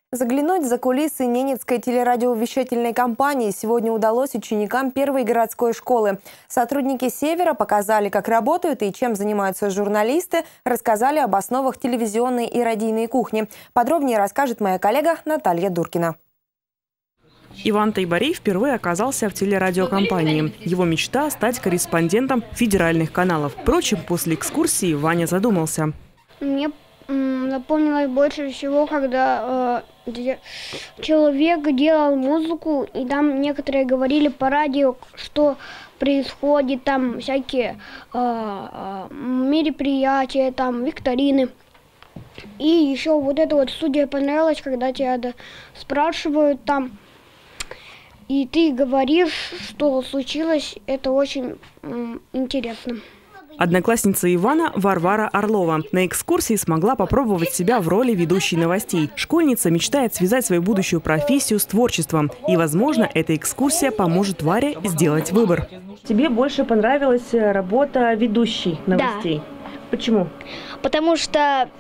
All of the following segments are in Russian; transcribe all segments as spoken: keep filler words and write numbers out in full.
Заглянуть за кулисы Ненецкой телерадиовещательной компании сегодня удалось ученикам первой городской школы. Сотрудники «Севера» показали, как работают и чем занимаются журналисты, рассказали об основах телевизионной и радийной кухни. Подробнее расскажет моя коллега Наталья Дуркина. Иван Тайбарей впервые оказался в телерадиокомпании. Его мечта – стать корреспондентом федеральных каналов. Впрочем, после экскурсии Ваня задумался. Мне запомнилось больше всего, когда э, человек делал музыку, и там некоторые говорили по радио, что происходит, там всякие э, мероприятия, там викторины. И еще вот эта вот студия понравилась, когда тебя спрашивают там, и ты говоришь, что случилось, это очень м, интересно. Одноклассница Ивана Варвара Орлова на экскурсии смогла попробовать себя в роли ведущей новостей. Школьница мечтает связать свою будущую профессию с творчеством. И, возможно, эта экскурсия поможет Варе сделать выбор. Тебе больше понравилась работа ведущей новостей? Да. Почему? Потому что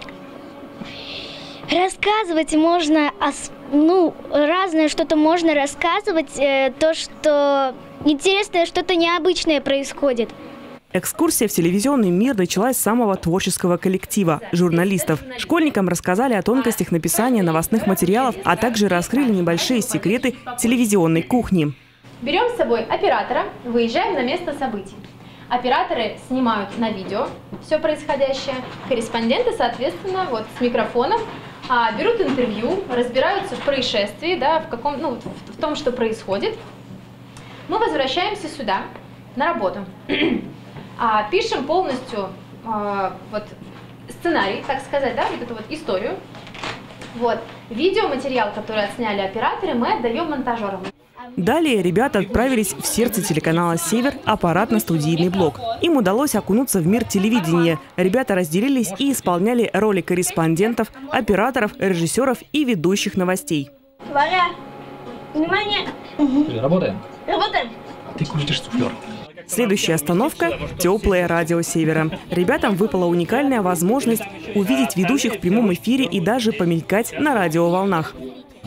рассказывать можно, ну, разное что-то можно рассказывать, э, то, что интересное, что-то необычное происходит. Экскурсия в телевизионный мир началась с самого творческого коллектива – журналистов. Школьникам рассказали о тонкостях написания новостных материалов, а также раскрыли небольшие секреты телевизионной кухни. Берем с собой оператора, выезжаем на место событий. Операторы снимают на видео все происходящее, корреспонденты, соответственно, вот с микрофоном а, берут интервью, разбираются в происшествии, да, в, каком, ну, в том, что происходит. Мы возвращаемся сюда на работу. А, пишем полностью а, вот, сценарий, так сказать, да, вот эту вот историю. Вот. Видеоматериал, который отсняли операторы, мы отдаем монтажерам. Далее ребята отправились в сердце телеканала «Север» аппаратно-студийный блок. Им удалось окунуться в мир телевидения. Ребята разделились и исполняли роли корреспондентов, операторов, режиссеров и ведущих новостей. Варя, внимание! Угу. Работаем? Работаем! Ты крутишь суфлер. Следующая остановка – теплое радио «Севера». Ребятам выпала уникальная возможность увидеть ведущих в прямом эфире и даже помелькать на радиоволнах.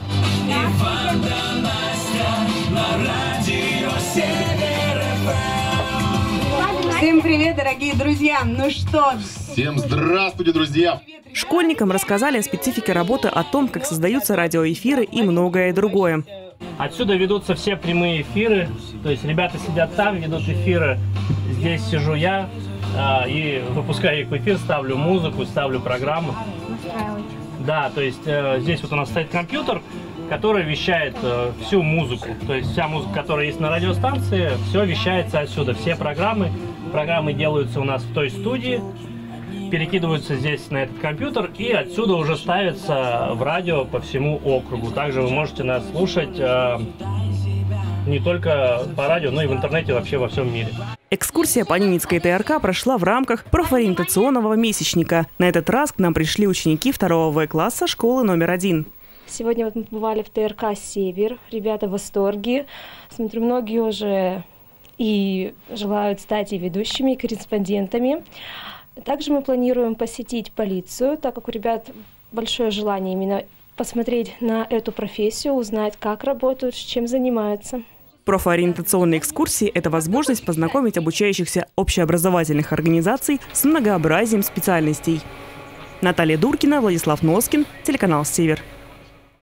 Всем привет, дорогие друзья! Ну что ж... Всем здравствуйте, друзья! Школьникам рассказали о специфике работы, о том, как создаются радиоэфиры и многое другое. Отсюда ведутся все прямые эфиры, то есть ребята сидят там, ведут эфиры, здесь сижу я э, и выпускаю их в эфир, ставлю музыку, ставлю программу. Да, то есть э, здесь вот у нас стоит компьютер, который вещает э, всю музыку, то есть вся музыка, которая есть на радиостанции, все вещается отсюда, все программы, программы делаются у нас в той студии, перекидываются здесь на этот компьютер и отсюда уже ставятся в радио по всему округу. Также вы можете нас слушать э, не только по радио, но и в интернете вообще во всем мире. Экскурсия по Ненецкой ТРК прошла в рамках профориентационного месячника. На этот раз к нам пришли ученики второго В класса школы номер один. Сегодня вот мы побывали в ТРК «Север». Ребята в восторге. Смотрю, многие уже и желают стать и ведущими, и корреспондентами. Также мы планируем посетить полицию, так как у ребят большое желание именно посмотреть на эту профессию, узнать, как работают, чем занимаются. Профориентационные экскурсии – это возможность познакомить обучающихся общеобразовательных организаций с многообразием специальностей. Наталья Дуркина, Владислав Носкин, телеканал «Север».